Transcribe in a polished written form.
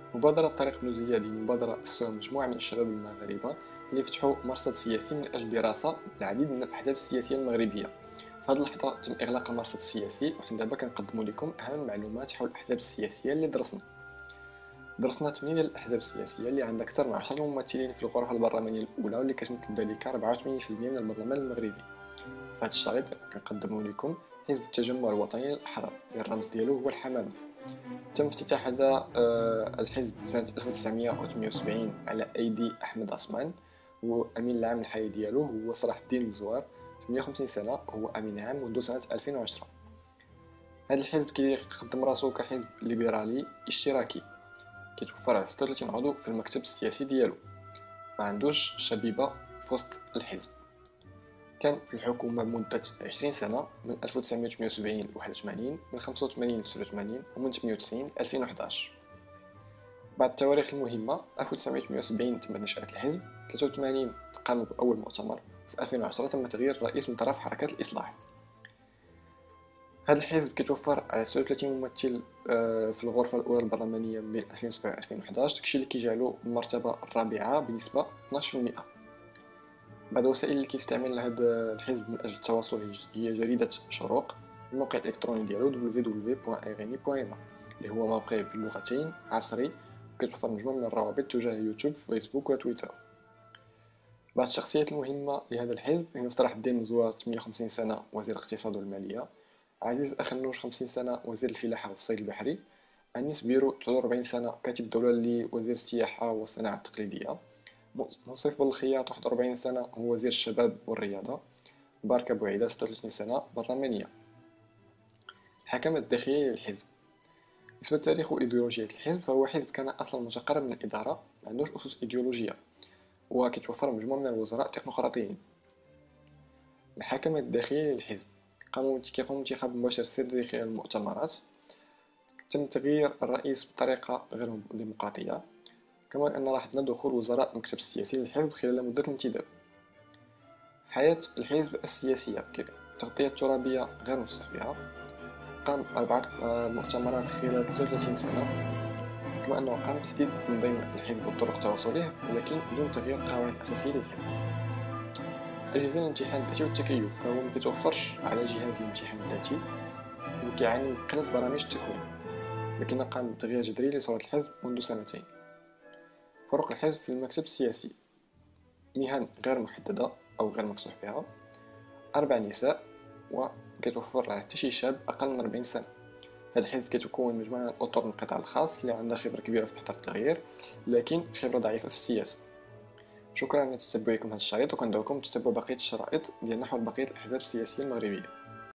مبادرة طريق بلوزية هذه مبادرة أسسوها مجموعة من الشباب المغاربة اللي فتحوا مرصد سياسي من أجل دراسة العديد من الأحزاب السياسية المغربية. في هذه اللحظة تم إغلاق المرصد السياسي، وحنا دابا كنقدموا لكم أهم المعلومات حول الأحزاب السياسية اللي درسنا 8 ديال الأحزاب السياسية اللي عندها أكثر من 10 ممثلين في الغرفة البرلمانية الأولى، واللي كتمثل ذلك 84% من البرلمان المغربي. في هذا الشريط كنقدموا لكم حزب التجمع الوطني للأحرار، الرمز ديالو هو الحمامة. تم افتتاح هذا الحزب سنة 1978 على أيدي أحمد عثمان، وأمين العام الحالي ديالو هو صلاح الدين الزوار، 58 سنة، هو أمين عام منذ سنة 2010. هذا الحزب كيقدم راسو كحزب ليبرالي اشتراكي، كيتوفر على 36 عضو في المكتب السياسي ديالو، ما عندوش شبيبة في وسط الحزب. كان في الحكومة مدة 20 سنة، من 1978 ل 81، من 85 ل 89، ومن 98 ل 2011. بعد التواريخ المهمة، 1978 تم نشأة الحزب، 83 قاموا بأول مؤتمر، في 2010 تم تغيير الرئيس من طرف حركة الإصلاح. هذا الحزب كيتوفر على 36 ممثل في الغرفة الأولى البرلمانية بين 2007 و 2011، داكشي اللي كيجعلو المرتبة الرابعة بنسبة 12%. بعد الوسائل اللي كيستعمل هذا الحزب من اجل التواصل هي جريده شروق، الموقع الالكتروني ديالو www.ireni.ma اللي هو موقع باللغتين عصري، وكيتوفر مجموعه من الروابط تجاه يوتيوب، فيسبوك وتويتر. بعض الشخصيات المهمه لهذا الحزب هي صلاح الدين الزوار، 58 سنه، وزير الاقتصاد والماليه. عزيز اخنوش، 50 سنه، وزير الفلاحه والصيد البحري. انيس بيرو، 43 سنه، كاتب الدوله اللي وزير السياحه والصناعه التقليديه. منصف بالخياط، 41 سنة، هو وزير الشباب والرياضة. باركة بوعيدة، 36 سنة، برلمانية. الحكمة الداخلية للحزب. بالنسبة لتاريخ وإيديولوجية الحزب، فهو حزب كان أصلا متقرب من الإدارة، ما عندوش أسس إيديولوجية، وكيتوفر مجموعة من الوزراء تكنوقراطيين. الحكمة الداخلية للحزب، كيقوم بانتخاب مباشر سري خلال المؤتمرات. تم تغيير الرئيس بطريقة غير ديمقراطية، كما أن لاحظنا دخول وزراء المكتب السياسي للحزب خلال مدة الانتداب. حياة الحزب السياسية، التغطية الترابية غير مسموح بها، قام 4 مؤتمرات خلال 33 سنة، كما أنه قام بتحديد تنظيم الحزب وطرق تواصله، ولكن بدون تغيير القواعد الأساسية للحزب. أجهزة الامتحان الذاتي والتكيف، فهو مكيتوفرش على جهاز الامتحان الذاتي، وكيعاني من قلة برامج التكوين، لكن قام بتغيير جذري لصورة الحزب منذ سنتين. فروق الحزب في المكتب السياسي: مهن غير محددة أو غير مفتوح بها، 4 نساء، وكيتوفر على حتى شي شاب أقل من 40 سنة. هذا الحزب كيتكون من مجموعة من الأطر من القطاع الخاص اللي عندها خبرة كبيرة في إحضار التغيير، لكن خبرة ضعيفة في السياسة. شكرا على تتبعكم هذا الشريط، وكندعوكم تتبعوا بقية الشرائط ديالنا حول بقية الأحزاب السياسية المغربية.